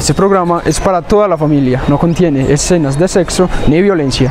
Este programa es para toda la familia, no contiene escenas de sexo ni violencia.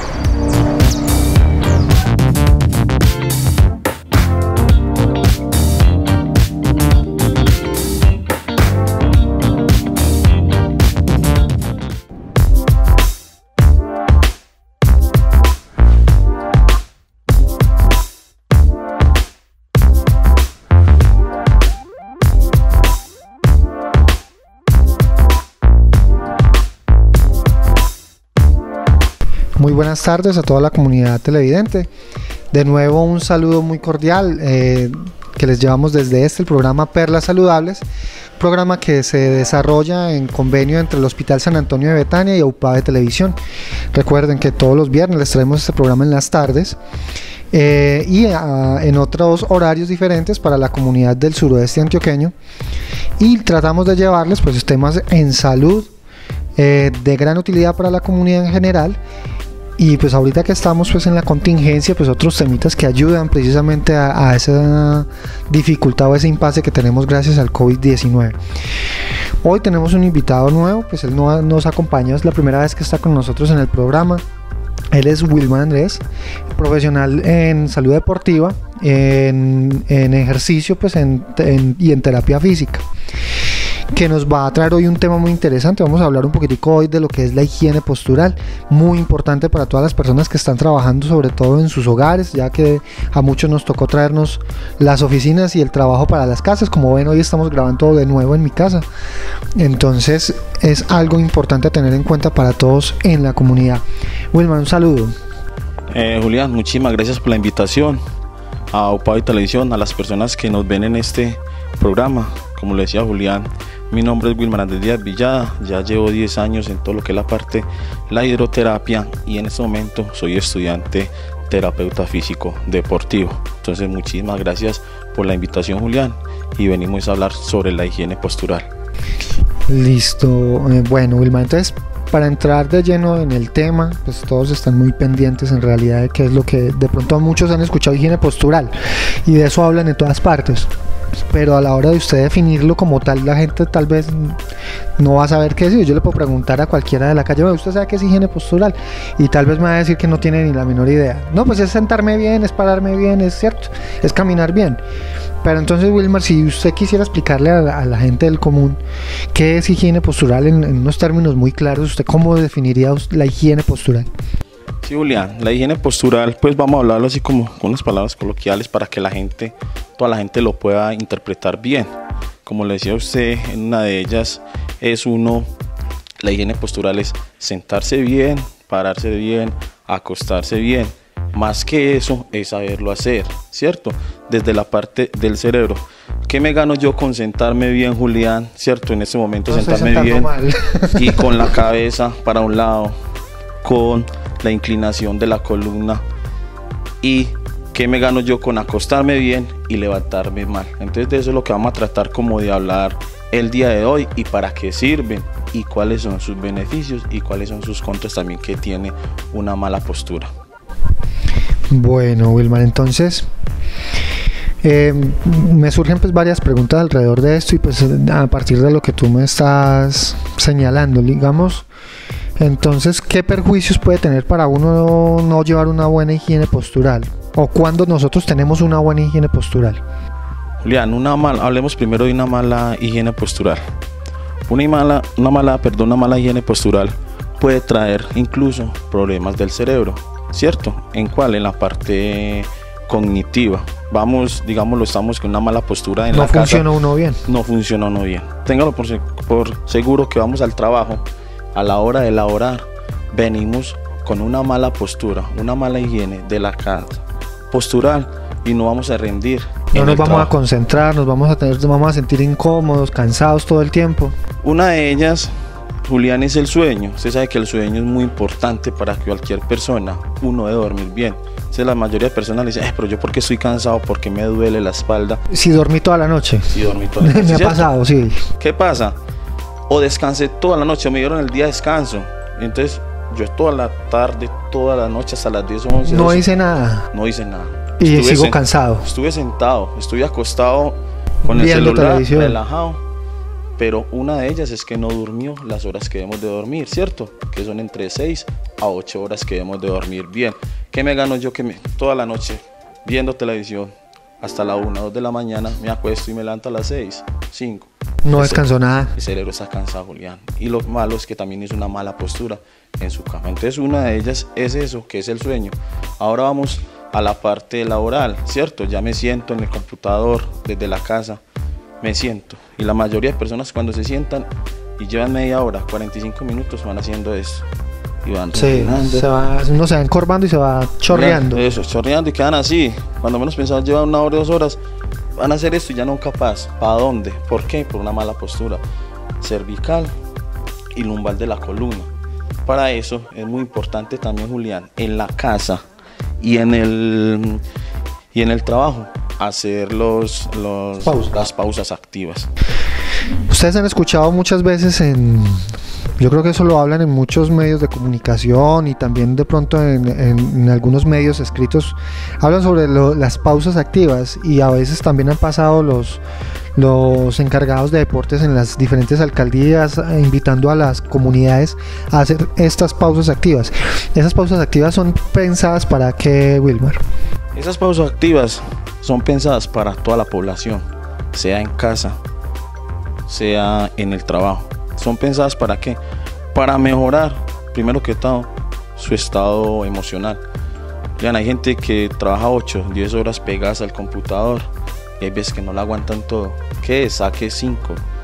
Muy buenas tardes a toda la comunidad televidente. De nuevo un saludo muy cordial que les llevamos desde el programa Perlas Saludables, programa que se desarrolla en convenio entre el Hospital San Antonio de Betania y UPAVE Televisión. Recuerden que todos los viernes les traemos este programa en las tardes y en otros horarios diferentes para la comunidad del suroeste antioqueño, y tratamos de llevarles pues temas en salud de gran utilidad para la comunidad en general. Y pues ahorita que estamos pues en la contingencia, pues otros temitas que ayudan precisamente a esa dificultad o ese impasse que tenemos gracias al COVID-19. Hoy tenemos un invitado nuevo, pues él nos acompaña, es la primera vez que está con nosotros en el programa. Él es Wilmar Andrés, profesional en salud deportiva, en ejercicio pues y en terapia física, que nos va a traer hoy un tema muy interesante. Vamos a hablar un poquitico hoy de lo que es la higiene postural, muy importante para todas las personas que están trabajando, sobre todo en sus hogares, ya que a muchos nos tocó traernos las oficinas y el trabajo para las casas. Como ven, hoy estamos grabando de nuevo en mi casa, entonces es algo importante a tener en cuenta para todos en la comunidad. Wilmar, un saludo. Julián, muchísimas gracias por la invitación a UPAVE Televisión, a las personas que nos ven en este programa. Como le decía Julián, mi nombre es Wilmar Andrés Díaz Villada, ya llevo 10 años en todo lo que es la parte, la hidroterapia, y en este momento soy estudiante terapeuta físico deportivo. Entonces muchísimas gracias por la invitación, Julián, y venimos a hablar sobre la higiene postural. Listo, bueno Wilmar, entonces para entrar de lleno en el tema, pues todos están muy pendientes en realidad de qué es lo que de pronto muchos han escuchado, higiene postural, y de eso hablan en todas partes, pero a la hora de usted definirlo como tal, la gente tal vez no va a saber qué es. Yo le puedo preguntar a cualquiera de la calle, ¿usted sabe qué es higiene postural? Y tal vez me va a decir que no tiene ni la menor idea. No, pues es sentarme bien, es pararme bien, es cierto, es caminar bien. Pero entonces, Wilmar, si usted quisiera explicarle a la gente del común qué es higiene postural en unos términos muy claros, ¿usted cómo definiría la higiene postural? Sí, Julián, la higiene postural, pues vamos a hablarlo así como con unas palabras coloquiales para que toda la gente lo pueda interpretar bien. Como le decía a usted, en una de ellas la higiene postural es sentarse bien, pararse bien, acostarse bien. Más que eso es saberlo hacer, ¿cierto? Desde la parte del cerebro. ¿Qué me gano yo con sentarme bien, Julián? ¿Cierto? En ese momento no sentarme bien mal. Y con la cabeza para un lado, con la inclinación de la columna. ¿Y qué me gano yo con acostarme bien y levantarme mal? Entonces de eso es lo que vamos a tratar como de hablar el día de hoy, y para qué sirven y cuáles son sus beneficios y cuáles son sus contras también que tiene una mala postura. Bueno, Wilmar, entonces me surgen pues varias preguntas alrededor de esto, y pues a partir de lo que tú me estás señalando, digamos, entonces, ¿qué perjuicios puede tener para uno no llevar una buena higiene postural? ¿O cuándo nosotros tenemos una buena higiene postural? Julián, hablemos primero de una mala higiene postural. Una mala higiene postural puede traer incluso problemas del cerebro, ¿cierto? ¿En cuál? En la parte cognitiva. Estamos con una mala postura en la casa. No funciona uno bien. No funciona uno bien. Téngalo por seguro que vamos al trabajo, a la hora de laborar, venimos con una mala postura, una mala higiene de la casa postural, y no vamos a rendir. No nos vamos a concentrar, nos vamos a sentir incómodos, cansados todo el tiempo. Una de ellas, Julián, es el sueño. Usted sabe que el sueño es muy importante para cualquier persona. Uno debe dormir bien. Entonces la mayoría de personas le dicen, pero yo porque estoy cansado, porque me duele la espalda. Si dormí toda la noche. Si dormí toda la noche. Me ha pasado, sí. ¿Qué pasa? O descansé toda la noche, o me dieron el día de descanso. Entonces yo toda la tarde, toda la noche, hasta las 10 o 11. No hice nada. No hice nada. Y sigo cansado. Estuve sentado, estuve acostado con el celular, relajado, pero una de ellas es que no durmió las horas que debemos de dormir, ¿cierto? Que son entre 6 a 8 horas que debemos de dormir bien. ¿Qué me gano yo toda la noche viendo televisión hasta la 1 o 2 de la mañana me acuesto y me levanto a las 6, 5? No descansó nada. El cerebro está cansado, Julián. Y lo malo es que también es una mala postura en su cama. Entonces una de ellas es eso, que es el sueño. Ahora vamos a la parte laboral, ¿cierto? Ya me siento en el computador desde la casa, me siento. Y la mayoría de personas cuando se sientan y llevan media hora, 45 minutos, van haciendo eso. Y van uno se va encorvando y se va chorreando. Eso, chorreando y quedan así. Cuando menos pensaban llevan 1 hora, 2 horas, van a hacer esto y ya no capaz. ¿Para dónde? ¿Por qué? Por una mala postura cervical y lumbar de la columna. Para eso es muy importante también, Julián, en la casa y en el trabajo, hacer las pausas activas. Ustedes han escuchado muchas veces yo creo que eso lo hablan en muchos medios de comunicación y también de pronto en algunos medios escritos, hablan sobre las pausas activas, y a veces también han pasado los encargados de deportes en las diferentes alcaldías invitando a las comunidades a hacer estas pausas activas. ¿Esas pausas activas son pensadas para qué, Wilmar? Esas pausas activas son pensadas para toda la población, sea en casa, sea en el trabajo. Son pensadas para qué? Para mejorar, primero que todo, su estado emocional. Vean, hay gente que trabaja 8, 10 horas pegadas al computador y hay veces que no la aguantan todo. ¿Qué es? Saque 5,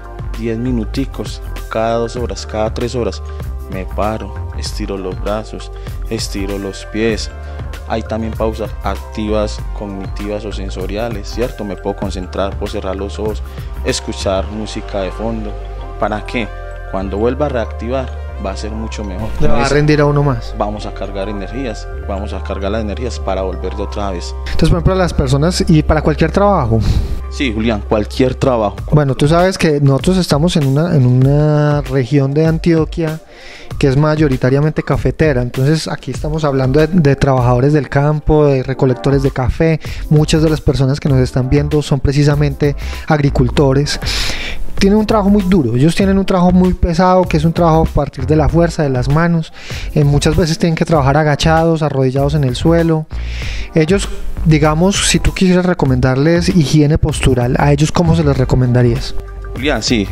10 minuticos cada 2 horas, cada 3 horas. Me paro, estiro los brazos, estiro los pies. Hay también pausas activas, cognitivas o sensoriales, ¿cierto? Me puedo concentrar, puedo cerrar los ojos, escuchar música de fondo. ¿Para qué? Cuando vuelva a reactivar va a ser mucho mejor. Le va a rendir a uno más. Vamos a cargar energías, vamos a cargar las energías para volver de otra vez. Entonces, por ejemplo, las personas y para cualquier trabajo. Sí, Julián, cualquier trabajo. Bueno, tú sabes que nosotros estamos en una región de Antioquia que es mayoritariamente cafetera. Entonces aquí estamos hablando de trabajadores del campo, de recolectores de café. Muchas de las personas que nos están viendo son precisamente agricultores. Tienen un trabajo muy duro, ellos tienen un trabajo muy pesado, que es un trabajo a partir de la fuerza de las manos. Muchas veces tienen que trabajar agachados, arrodillados en el suelo. Ellos, digamos, si tú quisieras recomendarles higiene postural, ¿a ellos cómo se les recomendarías? Julián, sí,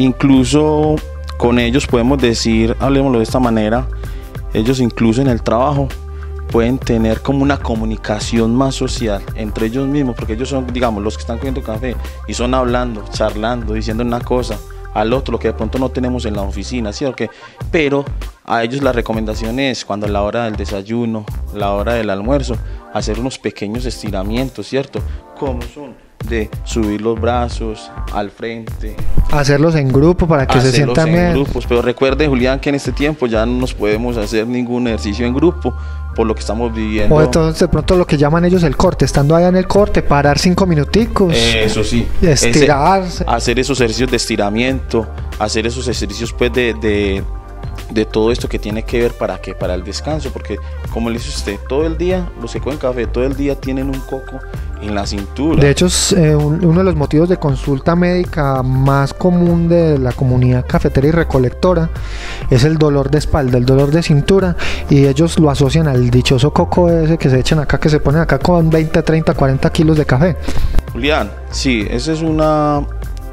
incluso con ellos podemos decir, hablemoslo de esta manera, ellos incluso en el trabajo pueden tener como una comunicación más social entre ellos mismos, porque ellos son, digamos, los que están comiendo café y son hablando, charlando, diciendo una cosa al otro, lo que de pronto no tenemos en la oficina, ¿sí o qué? Pero a ellos la recomendación es, cuando a la hora del desayuno, la hora del almuerzo, hacer unos pequeños estiramientos, ¿cierto? Como son de subir los brazos al frente, hacerlos en grupo para que se sientan bien. Grupos. Pero recuerde, Julián, que en este tiempo ya no nos podemos hacer ningún ejercicio en grupo por lo que estamos viviendo. O entonces de pronto lo que llaman ellos el corte, estando allá en el corte, parar 5 minuticos. Eso sí. Estirarse. Hacer esos ejercicios de estiramiento, hacer esos ejercicios pues de todo esto que tiene que ver para qué, para el descanso, porque como le dice usted, todo el día, los que comen café, todo el día tienen un coco en la cintura. De hecho, es uno de los motivos de consulta médica más común de la comunidad cafetera y recolectora es el dolor de espalda, el dolor de cintura, y ellos lo asocian al dichoso coco ese que se echan acá, que se ponen acá con 20, 30, 40 kilos de café. Julián, sí, ese es un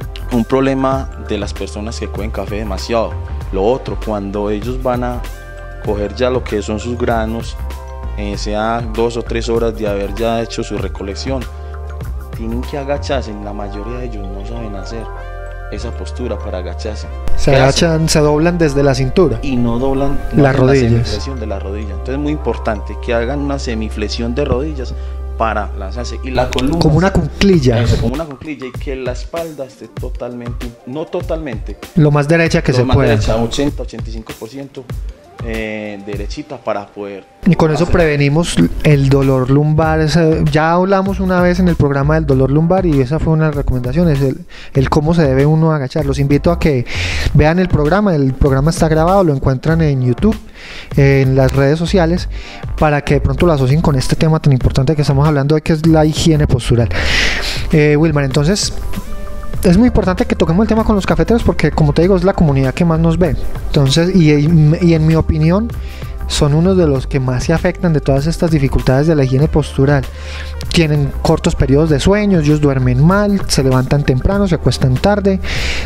problema de las personas que comen café demasiado. Lo otro, cuando ellos van a coger ya lo que son sus granos, sea 2 o 3 horas de haber ya hecho su recolección, tienen que agacharse. La mayoría de ellos no saben hacer esa postura para agacharse. Se agachan, se doblan desde la cintura y no doblan las rodillas. La semiflexión de la rodilla. Entonces es muy importante que hagan una semiflexión de rodillas para lanzarse, y la columna como una cuclilla. Eso, como una cuclilla, y que la espalda esté totalmente, no totalmente, lo más derecha que se pueda, 80-85% derechita, para poder. Y con eso prevenimos el dolor lumbar. Ya hablamos una vez en el programa del dolor lumbar y esa fue una recomendación, es el cómo se debe uno agachar. Los invito a que vean el programa está grabado, lo encuentran en YouTube, en las redes sociales, para que de pronto lo asocien con este tema tan importante que estamos hablando hoy, que es la higiene postural. Wilmar, entonces es muy importante que toquemos el tema con los cafeteros porque, como te digo, es la comunidad que más nos ve. Entonces, y en mi opinión, son unos de los que más se afectan de todas estas dificultades de la higiene postural. Tienen cortos periodos de sueño, ellos duermen mal, se levantan temprano, se acuestan tarde.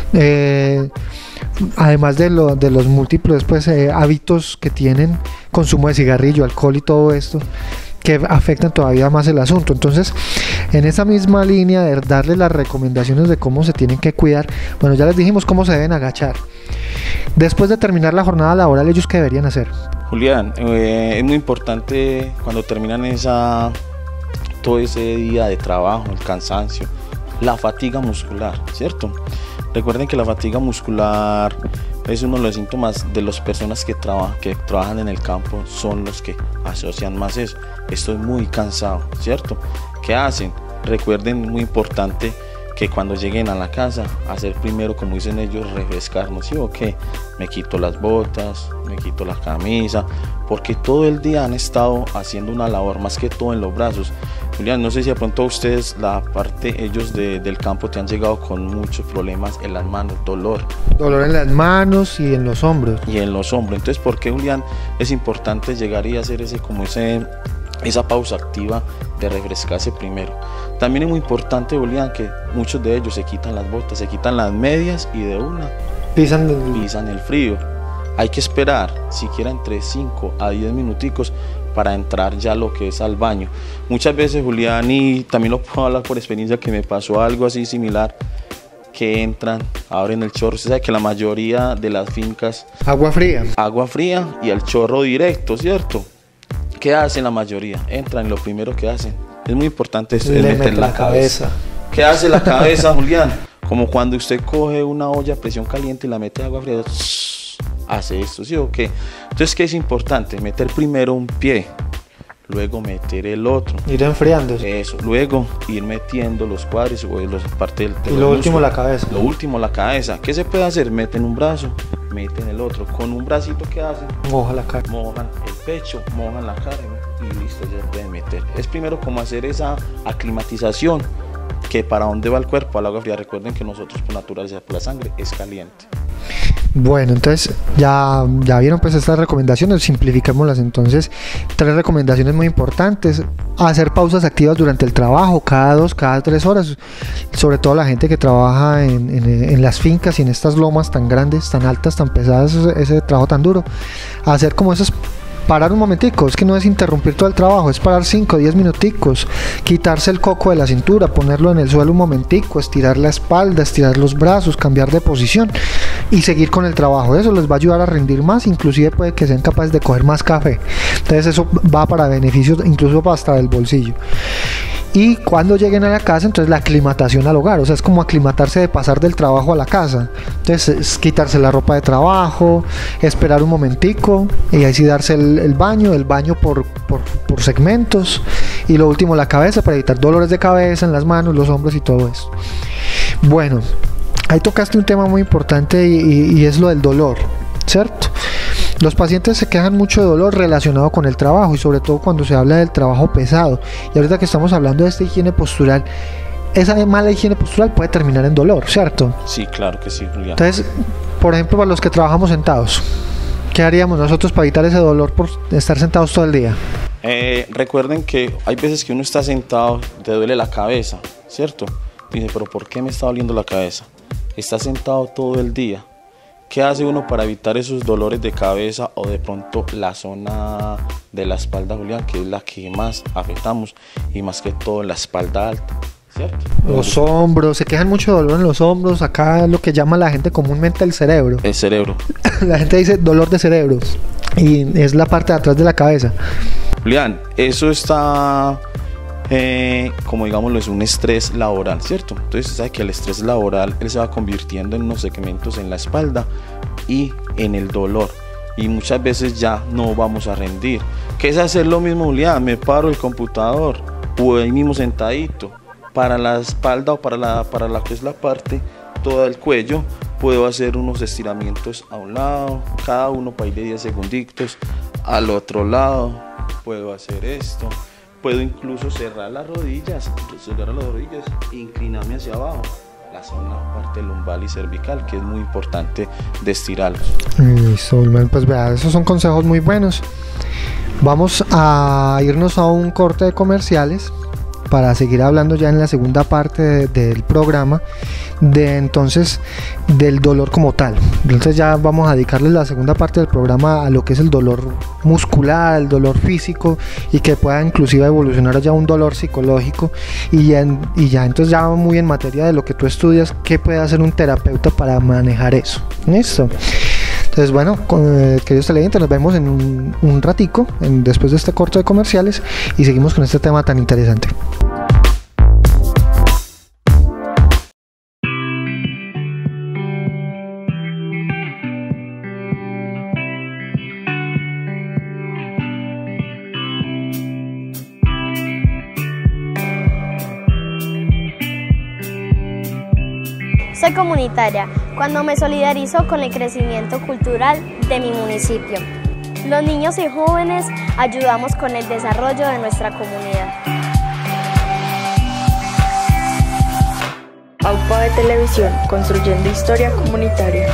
Además de los múltiples pues, hábitos que tienen, consumo de cigarrillo, alcohol y todo esto, que afectan todavía más el asunto. Entonces, en esa misma línea de darles las recomendaciones de cómo se tienen que cuidar, bueno, ya les dijimos cómo se deben agachar. Después de terminar la jornada laboral, ¿ellos qué deberían hacer? Julián, es muy importante cuando terminan todo ese día de trabajo, el cansancio, la fatiga muscular, ¿cierto? Recuerden que la fatiga muscular es uno de los síntomas de las personas que trabajan en el campo, son los que asocian más eso. Estoy muy cansado, ¿cierto? ¿Qué hacen? Recuerden, muy importante, que cuando lleguen a la casa, hacer primero, como dicen ellos, refrescarnos, ¿sí o qué? Me quito las botas, me quito la camisa, porque todo el día han estado haciendo una labor, más que todo en los brazos. Julián, no sé si de pronto ustedes, ellos del campo, te han llegado con muchos problemas en las manos, dolor. Dolor en las manos y en los hombros. Y en los hombros. Entonces, ¿por qué, Julián, es importante llegar y hacer esa pausa activa de refrescarse primero? También es muy importante, Julián, que muchos de ellos se quitan las botas, se quitan las medias y de una pisan el frío. Hay que esperar siquiera entre 5 a 10 minuticos para entrar ya lo que es al baño. Muchas veces, Julián, y también lo puedo hablar por experiencia, que me pasó algo así similar, que entran, abren el chorro. Usted sabe que la mayoría de las fincas... Agua fría y el chorro directo, ¿cierto? ¿Qué hacen la mayoría? Entran y lo primero que hacen, es muy importante, es meter la cabeza. ¿Qué hace la cabeza, Julián? Como cuando usted coge una olla a presión caliente y la mete agua fría, hace esto, ¿sí o qué? Entonces, ¿qué es importante? Meter primero un pie, luego meter el otro. Ir enfriando. Eso, luego ir metiendo los cuádriceps o las partes del y lo último la cabeza. Lo último la cabeza. ¿Qué se puede hacer? Meten un brazo, meten el otro. Con un bracito, ¿qué hacen? Mojan la cara. Mojan el pecho, mojan la cara y listo, ya pueden meter. Es primero como hacer esa aclimatización, que para dónde va el cuerpo, al agua fría. Recuerden que nosotros por naturaleza, por la sangre, es caliente. Bueno, entonces ya vieron pues estas recomendaciones, simplifiquémoslas. Entonces, 3 recomendaciones muy importantes: hacer pausas activas durante el trabajo, cada 2, cada 3 horas, sobre todo la gente que trabaja en las fincas y en estas lomas tan grandes, tan altas, tan pesadas, ese trabajo tan duro. Hacer como esos, parar un momentico, es que no es interrumpir todo el trabajo, es parar 5 o 10 minuticos, quitarse el coco de la cintura, ponerlo en el suelo un momentico, estirar la espalda, estirar los brazos, cambiar de posición y seguir con el trabajo. Eso les va a ayudar a rendir más, inclusive puede que sean capaces de coger más café. Entonces eso va para beneficios incluso hasta del bolsillo. Y cuando lleguen a la casa, entonces la aclimatación al hogar, o sea, es como aclimatarse de pasar del trabajo a la casa. Entonces es quitarse la ropa de trabajo, esperar un momentico y así darse el baño por segmentos, y lo último la cabeza, para evitar dolores de cabeza en las manos, los hombros y todo eso. Bueno, ahí tocaste un tema muy importante y es lo del dolor, ¿cierto? Los pacientes se quejan mucho de dolor relacionado con el trabajo, y sobre todo cuando se habla del trabajo pesado. Y ahorita que estamos hablando de esta higiene postural, esa mala higiene postural puede terminar en dolor, ¿cierto? Sí, claro que sí, Julián. Entonces, por ejemplo, para los que trabajamos sentados, ¿qué haríamos nosotros para evitar ese dolor por estar sentados todo el día? Recuerden que hay veces que uno está sentado, te duele la cabeza, ¿cierto? Dice, pero ¿por qué me está doliendo la cabeza? Está sentado todo el día. ¿Qué hace uno para evitar esos dolores de cabeza o de pronto la zona de la espalda, Julián, que es la que más afectamos, y más que todo la espalda alta, ¿cierto? Los hombros, se quejan mucho de dolor en los hombros. Acá lo que llama la gente comúnmente el cerebro. El cerebro. La gente dice dolor de cerebro y es la parte de atrás de la cabeza. Julián, eso está... como digámoslo, es un estrés laboral, ¿cierto? Entonces sabe que el estrés laboral, él se va convirtiendo en unos segmentos en la espalda y en el dolor, y muchas veces ya no vamos a rendir. ¿Qué es hacer lo mismo, Julián? Me paro el computador o ahí mismo sentadito, para la espalda o para la que es la parte toda del cuello, puedo hacer unos estiramientos a un lado, cada uno para ir de 10 segunditos, al otro lado puedo hacer esto. Puedo incluso cerrar las rodillas, e inclinarme hacia abajo la zona, parte lumbar y cervical, que es muy importante de estirarlos. Listo, Wilmar, pues vea, esos son consejos muy buenos. Vamos a irnos a un corte de comerciales para seguir hablando ya en la segunda parte del programa entonces del dolor como tal. Entonces ya vamos a dedicarle la segunda parte del programa a lo que es el dolor muscular, el dolor físico, y que pueda inclusive evolucionar ya un dolor psicológico, y ya entonces ya muy en materia de lo que tú estudias, qué puede hacer un terapeuta para manejar eso. ¿Listo? Entonces, bueno, queridos televidentes, nos vemos en un ratico, después de este corte de comerciales, y seguimos con este tema tan interesante. Soy comunitaria cuando me solidarizo con el crecimiento cultural de mi municipio. Los niños y jóvenes ayudamos con el desarrollo de nuestra comunidad. AUPA de Televisión, construyendo historia comunitaria.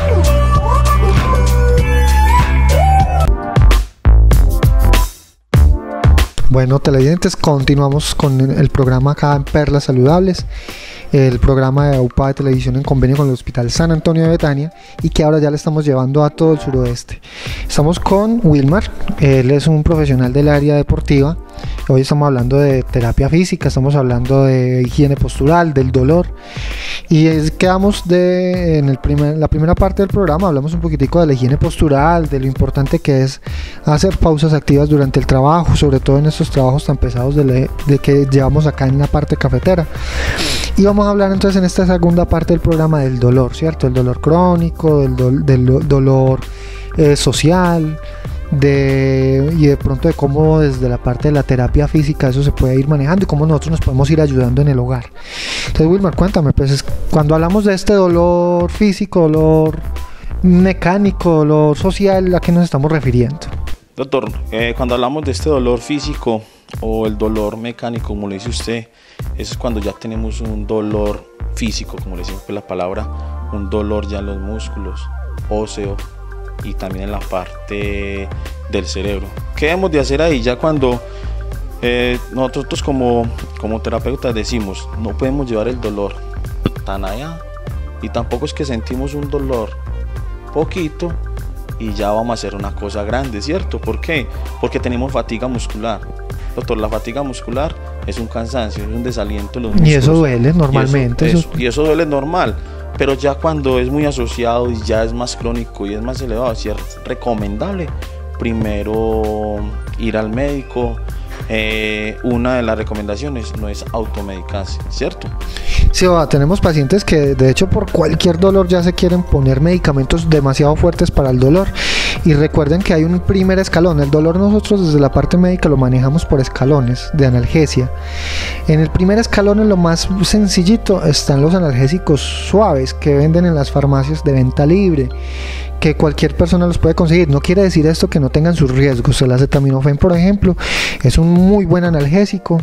Bueno, televidentes, continuamos con el programa acá en Perlas Saludables, el programa de AUPA de Televisión en convenio con el Hospital San Antonio de Betania, y que ahora ya le estamos llevando a todo el suroeste. Estamos con Wilmar, él es un profesional del área deportiva. Hoy estamos hablando de terapia física, estamos hablando de higiene postural, del dolor, y quedamos la primera parte del programa, hablamos un poquitico de la higiene postural, de lo importante que es hacer pausas activas durante el trabajo, sobre todo en estos trabajos tan pesados de que llevamos acá en la parte cafetera. Y vamos a hablar entonces en esta segunda parte del programa del dolor, ¿cierto? El dolor crónico, del dolor social, y de pronto de cómo desde la parte de la terapia física eso se puede ir manejando y cómo nosotros nos podemos ir ayudando en el hogar. Entonces, Wilmar, cuéntame, pues cuando hablamos de este dolor físico, dolor mecánico, dolor social, ¿a qué nos estamos refiriendo? Doctor, cuando hablamos de este dolor físico o el dolor mecánico, como le dice usted, eso es cuando ya tenemos un dolor físico, como le decimos la palabra, un dolor ya en los músculos, óseo, y también en la parte del cerebro. ¿Qué debemos de hacer ahí? Ya cuando nosotros como terapeutas decimos, no podemos llevar el dolor tan allá, y tampoco es que sentimos un dolor poquito y ya vamos a hacer una cosa grande, ¿cierto? ¿Por qué? Porque tenemos fatiga muscular. Doctor, la fatiga muscular es un cansancio, es un desaliento de los músculos. Y eso duele normalmente. Y eso duele normal. Pero ya cuando es muy asociado y ya es más crónico y es más elevado, sí es recomendable primero ir al médico. Una de las recomendaciones no es automedicarse, ¿cierto? Sí, tenemos pacientes que de hecho por cualquier dolor ya se quieren poner medicamentos demasiado fuertes para el dolor, y recuerden que hay un primer escalón. El dolor nosotros desde la parte médica lo manejamos por escalones de analgesia. En el primer escalón, en lo más sencillito, están los analgésicos suaves que venden en las farmacias de venta libre, que cualquier persona los puede conseguir. No quiere decir esto que no tengan sus riesgos. El acetaminofén, por ejemplo, es un muy buen analgésico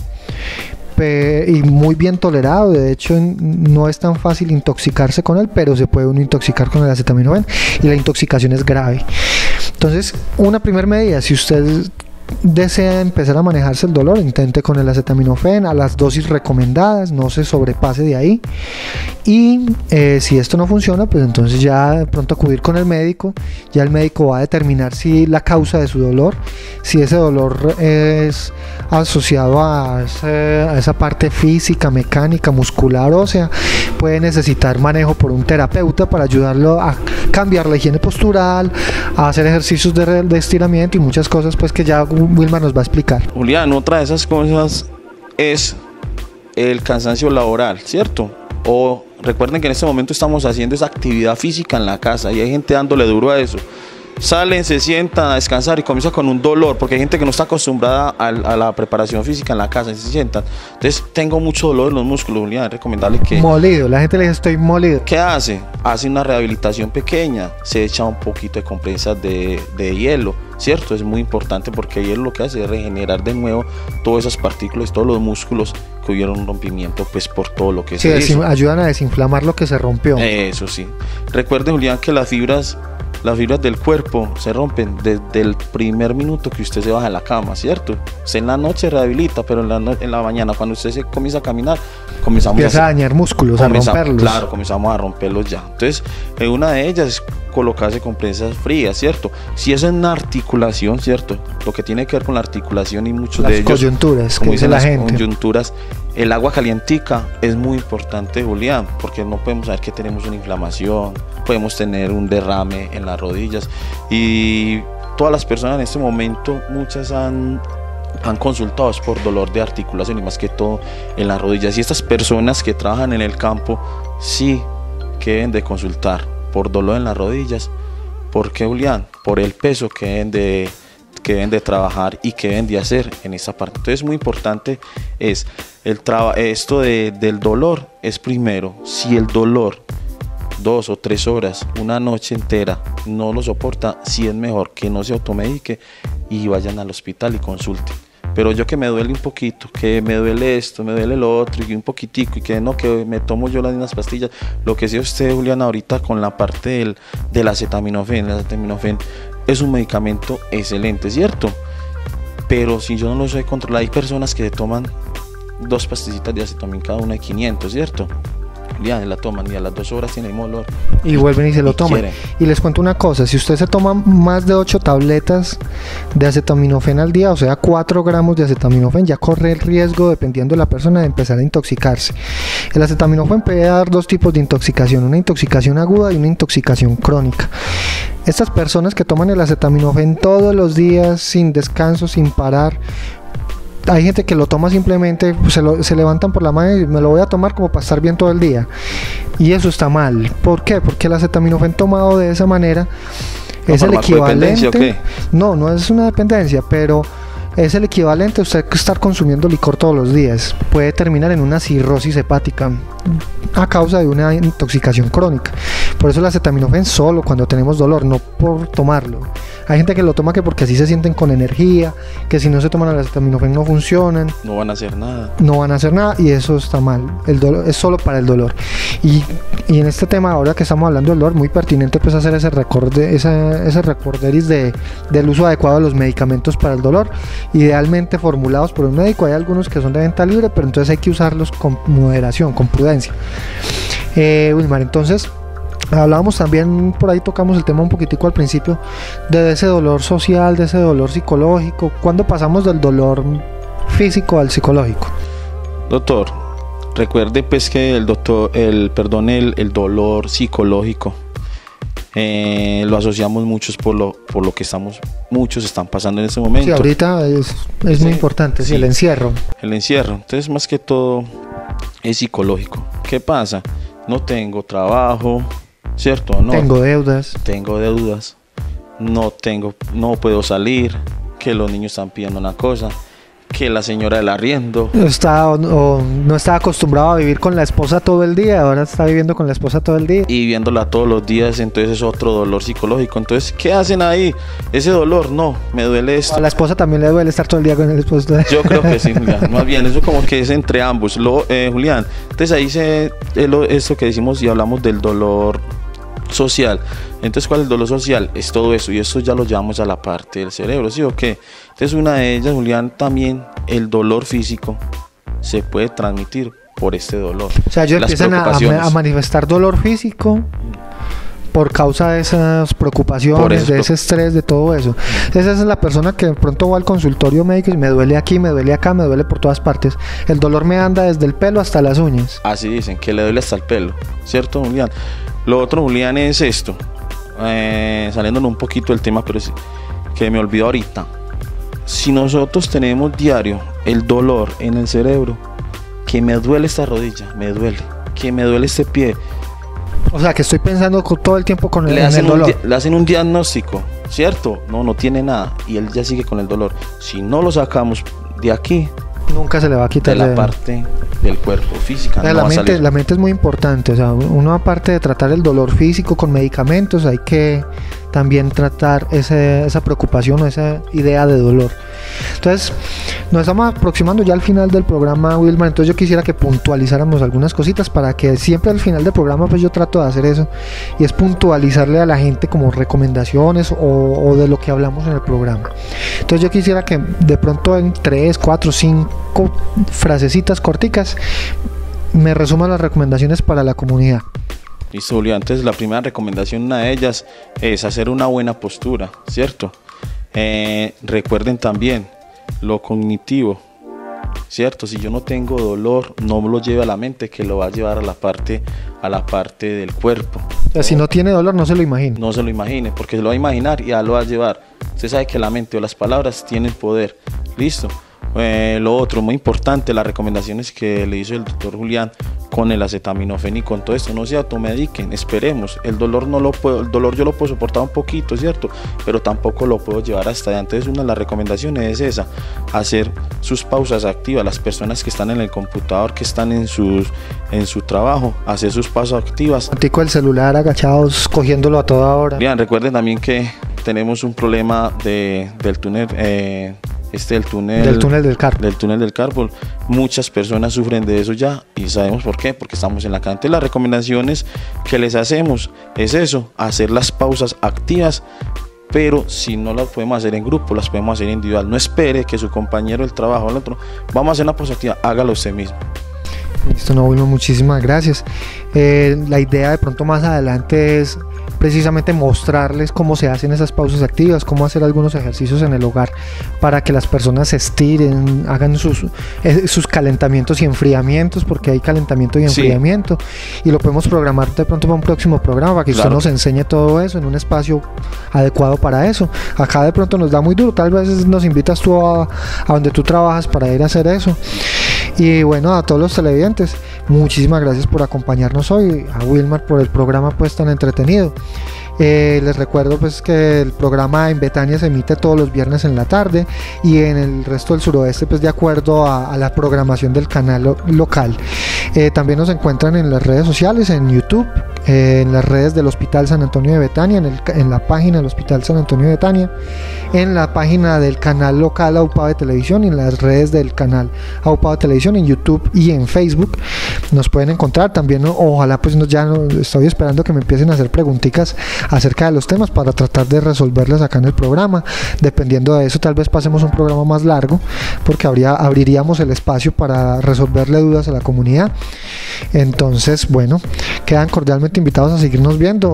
y muy bien tolerado. De hecho, no es tan fácil intoxicarse con él, pero se puede uno intoxicar con el acetaminofén y la intoxicación es grave. Entonces, una primera medida, si usted desea empezar a manejarse el dolor, intente con el acetaminofén a las dosis recomendadas, no se sobrepase de ahí, y si esto no funciona, pues entonces ya de pronto acudir con el médico. Ya el médico va a determinar si la causa de su dolor, si ese dolor es asociado a esa parte física, mecánica, muscular, ósea. Puede necesitar manejo por un terapeuta para ayudarlo a cambiar la higiene postural, a hacer ejercicios de estiramiento y muchas cosas pues que ya Wilmar nos va a explicar. Julián, otra de esas cosas es el cansancio laboral, ¿cierto? O recuerden que en este momento estamos haciendo esa actividad física en la casa y hay gente dándole duro a eso. Salen, se sientan a descansar y comienza con un dolor, porque hay gente que no está acostumbrada a la preparación física en la casa y se sientan. Entonces, tengo mucho dolor en los músculos, Julián, es recomendable que... Molido, la gente le dice estoy molido. ¿Qué hace? Hace una rehabilitación pequeña, se echa un poquito de compresas de hielo, ¿cierto? Es muy importante porque ahí lo que hace es regenerar de nuevo todas esas partículas, todos los músculos que hubieron un rompimiento, pues por todo lo que se hizo. Ayudan a desinflamar lo que se rompió. Eso sí. Recuerde, Julián, que las fibras del cuerpo se rompen desde el primer minuto que usted se baja de la cama, ¿cierto? Usted en la noche rehabilita, pero en la mañana, cuando usted se comienza a caminar, empieza a dañar músculos, a romperlos. Claro, comenzamos a romperlos ya. Entonces, una de ellas es colocarse compresas frías, ¿cierto? Si es en una articulación, ¿cierto? Lo que tiene que ver con la articulación y muchos de ellos, coyunturas, como dicen la gente, coyunturas, el agua calientica es muy importante, Julián, porque no podemos saber que tenemos una inflamación, podemos tener un derrame en las rodillas, y todas las personas en este momento, muchas han consultado por dolor de articulación y más que todo en las rodillas, y estas personas que trabajan en el campo sí que deben de consultar por dolor en las rodillas. ¿Por qué, Julián? Por el peso que deben de trabajar y que deben de hacer en esa parte. Entonces, muy importante es esto del dolor. Es primero, si el dolor 2 o 3 horas, una noche entera no lo soporta, sí es mejor que no se automedique y vayan al hospital y consulten. Pero yo que me duele un poquito, que me duele esto, me duele lo otro y un poquitico y que no, que me tomo yo las mismas pastillas, lo que sea usted, Julián, ahorita con la parte del acetaminofén. El acetaminofén es un medicamento excelente, ¿cierto? Pero si yo no lo sé controlar, hay personas que se toman 2 pastillitas de acetaminofén cada una de 500, ¿cierto? Ya la toman y a las 2 horas tiene el mismo olor y vuelven y se lo toman. Y les cuento una cosa: si usted se toma más de 8 tabletas de acetaminofén al día, o sea 4 gramos de acetaminofén, ya corre el riesgo, dependiendo de la persona, de empezar a intoxicarse. El acetaminofén puede dar 2 tipos de intoxicación: una intoxicación aguda y una intoxicación crónica. Estas personas que toman el acetaminofén todos los días, sin descanso, sin parar, hay gente que lo toma simplemente, se levantan por la mañana y me lo voy a tomar como para estar bien todo el día, y eso está mal. ¿Por qué? Porque el acetaminofén tomado de esa manera es el equivalente. ¿O qué? No es una dependencia, pero es el equivalente a usted estar consumiendo licor todos los días. Puede terminar en una cirrosis hepática a causa de una intoxicación crónica. Por eso el acetaminofén solo cuando tenemos dolor, no por tomarlo. Hay gente que lo toma que porque así se sienten con energía, que si no se toman el acetaminofén no funcionan, no van a hacer nada, y eso está mal. El dolor es solo para el dolor. Y en este tema, ahora que estamos hablando del dolor, muy pertinente pues hacer ese recorderis del uso adecuado de los medicamentos para el dolor, idealmente formulados por un médico. Hay algunos que son de venta libre, pero entonces hay que usarlos con moderación, con prudencia. Wilmar, entonces hablábamos también, por ahí tocamos el tema un poquitico al principio, de ese dolor social, de ese dolor psicológico. ¿Cuándo pasamos del dolor físico al psicológico? Doctor, recuerde pues que el dolor psicológico lo asociamos muchos por lo que muchos están pasando en ese momento. Sí, ahorita es muy importante, sí, el encierro. El encierro, entonces más que todo es psicológico. ¿Qué pasa? No tengo trabajo, ¿cierto? No, tengo deudas, no puedo salir, que los niños están pidiendo una cosa, que la señora del arriendo no está acostumbrado a vivir con la esposa todo el día, ahora está viviendo con la esposa todo el día y viéndola todos los días, entonces es otro dolor psicológico. Entonces, ¿qué hacen ahí? Ese dolor, no, me duele esto. A la esposa también le duele estar todo el día con el esposo. Yo creo que sí, Julián. Más bien, eso como que es entre ambos, Julián. Entonces ahí esto que decimos y hablamos del dolor social. Entonces, ¿cuál es el dolor social? Es todo eso, y eso ya lo llevamos a la parte del cerebro, ¿sí o qué? Entonces, una de ellas, Julián, también el dolor físico se puede transmitir por este dolor. O sea, ellos empiezan a manifestar dolor físico por causa de esas preocupaciones, de ese estrés, de todo eso. Esa es la persona que de pronto va al consultorio médico y me duele aquí, me duele acá, me duele por todas partes. El dolor me anda desde el pelo hasta las uñas. Así dicen, que le duele hasta el pelo, ¿cierto, Julián? Lo otro, Julián, es esto, saliéndonos un poquito del tema, pero que me olvidó ahorita. Si nosotros tenemos diario el dolor en el cerebro, que me duele esta rodilla, que me duele este pie, o sea, que estoy pensando todo el tiempo con el dolor. Le hacen un diagnóstico, ¿cierto? No tiene nada, y él ya sigue con el dolor. Si no lo sacamos de aquí, nunca se le va a quitar de la parte del cuerpo física. La mente es muy importante. O sea, uno, aparte de tratar el dolor físico con medicamentos, hay que también tratar esa preocupación o esa idea de dolor. Entonces, nos estamos aproximando ya al final del programa, Wilmar. Entonces yo quisiera que puntualizáramos algunas cositas para que siempre al final del programa, pues yo trato de hacer eso, y es puntualizarle a la gente como recomendaciones o de lo que hablamos en el programa. Entonces yo quisiera que de pronto en 3, 4, 5 frasecitas corticas me resuman las recomendaciones para la comunidad. Listo, Julio. Antes, la primera recomendación, una de ellas es hacer una buena postura, ¿cierto? Recuerden también lo cognitivo, ¿cierto? Si yo no tengo dolor, no lo lleve a la mente, que lo va a llevar a la parte del cuerpo. O sea, si no tiene dolor, no se lo imagine. No se lo imagine, porque se lo va a imaginar y ya lo va a llevar. Usted sabe que la mente o las palabras tienen poder. Listo. Lo otro, muy importante, las recomendaciones que le hizo el doctor Julián con el acetaminofén y con todo esto, no se automediquen, esperemos. El dolor yo lo puedo soportar un poquito, ¿cierto? Pero tampoco lo puedo llevar hasta allá. Entonces, una de las recomendaciones es esa: hacer sus pausas activas. Las personas que están en el computador, que están en su trabajo, hacer sus pausas activas. El celular agachados, cogiéndolo a toda hora. Bien, recuerden también que tenemos un problema del túnel. Del túnel del carpal. Muchas personas sufren de eso ya, y sabemos por qué, porque estamos en la calle. Las recomendaciones que les hacemos es eso: hacer las pausas activas, pero si no las podemos hacer en grupo, las podemos hacer individual. No espere que su compañero del trabajo o el otro, vamos a hacer una pausa activa, hágalo usted mismo. Listo, no, Wilmar, muchísimas gracias. La idea de pronto más adelante es precisamente mostrarles cómo se hacen esas pausas activas, cómo hacer algunos ejercicios en el hogar para que las personas se estiren, hagan sus calentamientos y enfriamientos, porque hay calentamiento y enfriamiento, sí. Y lo podemos programar de pronto para un próximo programa, para que usted nos enseñe todo eso en un espacio adecuado para eso. Acá de pronto nos da muy duro, tal vez nos invitas tú a donde tú trabajas para ir a hacer eso. Y bueno, a todos los televidentes, muchísimas gracias por acompañarnos hoy, a Wilmar por el programa pues tan entretenido. Les recuerdo pues que el programa en Betania se emite todos los viernes en la tarde, y en el resto del suroeste pues de acuerdo a la programación del canal local. También nos encuentran en las redes sociales, en YouTube, en las redes del Hospital San Antonio de Betania, en la página del Hospital San Antonio de Betania, en la página del canal local AUPA de Televisión, y en las redes del canal AUPA de Televisión en YouTube y en Facebook. Nos pueden encontrar también, ¿no? Ojalá pues estoy esperando que me empiecen a hacer preguntitas acerca de los temas para tratar de resolverlas acá en el programa. Dependiendo de eso, tal vez pasemos un programa más largo, porque abriríamos el espacio para resolverle dudas a la comunidad. Entonces, bueno, quedan cordialmente invitados a seguirnos viendo,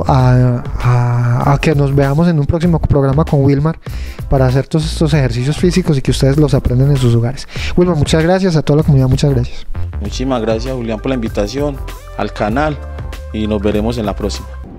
a que nos veamos en un próximo programa con Wilmar para hacer todos estos ejercicios físicos y que ustedes los aprenden en sus hogares. Wilmar, muchas gracias. A toda la comunidad, muchas gracias. Muchísimas gracias, Julián, por la invitación al canal, y nos veremos en la próxima.